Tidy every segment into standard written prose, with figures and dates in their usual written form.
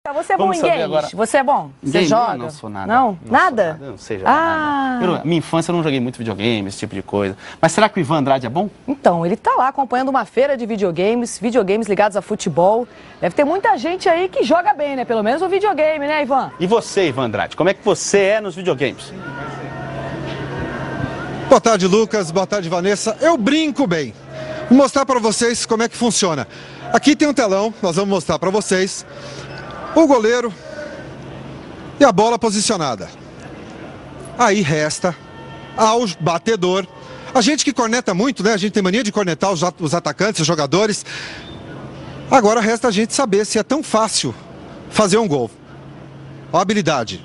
Você é bom em games? Agora... Você é bom? Você Game? joga? Eu não sou nada. Não? Nada? Eu não sei jogar nada. Minha infância eu não joguei muito videogame, esse tipo de coisa. Mas será que o Ivan Andrade é bom? Então, ele tá lá acompanhando uma feira de videogames ligados a futebol. Deve ter muita gente aí que joga bem, né? Pelo menos o videogame, né, Ivan? E você, Ivan Andrade, como é que você é nos videogames? Boa tarde, Lucas. Boa tarde, Vanessa. Eu brinco bem. Vou mostrar para vocês como é que funciona. Aqui tem um telão, nós vamos mostrar para vocês o goleiro e a bola posicionada. Aí resta ao batedor. A gente que corneta muito, né? A gente tem mania de cornetar os atacantes, os jogadores. Agora resta a gente saber se é tão fácil fazer um gol. Ó a habilidade.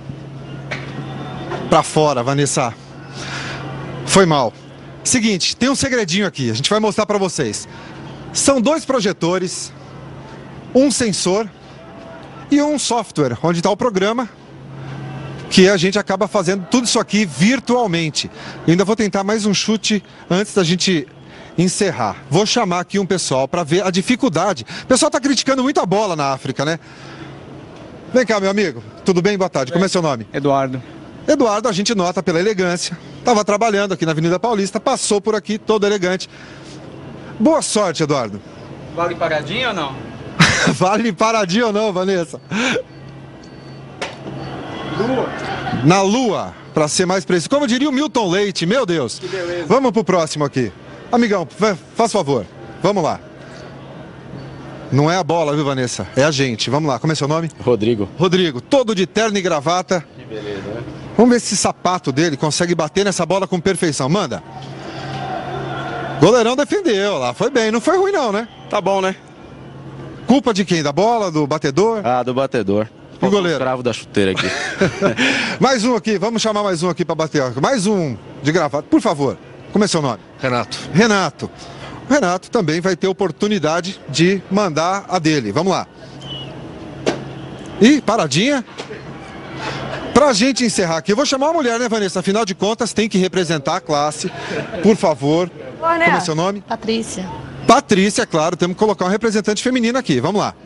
Pra fora, Vanessa. Foi mal. Seguinte, tem um segredinho aqui, a gente vai mostrar pra vocês. São dois projetores, um sensor e um software, onde está o programa, que a gente acaba fazendo tudo isso aqui virtualmente. Eu ainda vou tentar mais um chute antes da gente encerrar. Vou chamar aqui um pessoal para ver a dificuldade. O pessoal está criticando muito a bola na África, né? Vem cá, meu amigo. Tudo bem? Boa tarde. Como é seu nome? Eduardo. Eduardo, a gente nota pela elegância. Estava trabalhando aqui na Avenida Paulista, passou por aqui todo elegante. Boa sorte, Eduardo. Vale paradinha ou não? Vale paradinha ou não, Vanessa? Lua. Na lua, para ser mais preciso. Como diria o Milton Leite, meu Deus. Que beleza. Vamos pro próximo aqui. Amigão, faz favor. Vamos lá. Não é a bola, viu, Vanessa? É a gente. Vamos lá. Como é seu nome? Rodrigo. Rodrigo, todo de terno e gravata. Que beleza, né? Vamos ver se esse sapato dele consegue bater nessa bola com perfeição. Manda. Goleirão defendeu lá. Foi bem. Não foi ruim não, né? Tá bom, né? Culpa de quem? Da bola? Do batedor? Ah, do batedor. E o goleiro? Cravo da chuteira aqui. Mais um aqui. Vamos chamar mais um aqui para bater. Mais um de gravata. Por favor. Como é seu nome? Renato. Renato. O Renato também vai ter oportunidade de mandar a dele. Vamos lá. Ih, paradinha. Pra gente encerrar aqui, eu vou chamar uma mulher, né, Vanessa? Afinal de contas, tem que representar a classe. Por favor. Como é seu nome? Patrícia. Patrícia, claro. Temos que colocar um representante feminino aqui. Vamos lá.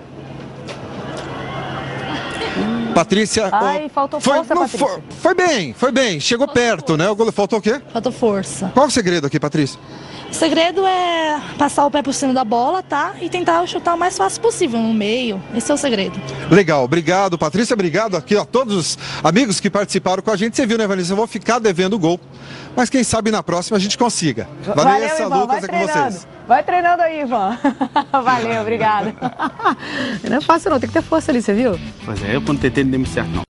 Patrícia. Ai, faltou força, Patrícia. Foi bem. Chegou perto, né? Faltou o quê? Faltou força. Qual o segredo aqui, Patrícia? O segredo é passar o pé por cima da bola, tá? E tentar chutar o mais fácil possível, no meio. Esse é o segredo. Legal, obrigado, Patrícia. Obrigado aqui a todos os amigos que participaram com a gente. Você viu, né, Vanessa? Eu vou ficar devendo o gol. Mas quem sabe na próxima a gente consiga. Vanessa, Ivan, Lucas, é com vocês. Vai treinando aí, Ivan. Valeu, obrigado. Não é fácil não, tem que ter força ali, você viu? Pois é, eu quando tentei não deu muito certo não.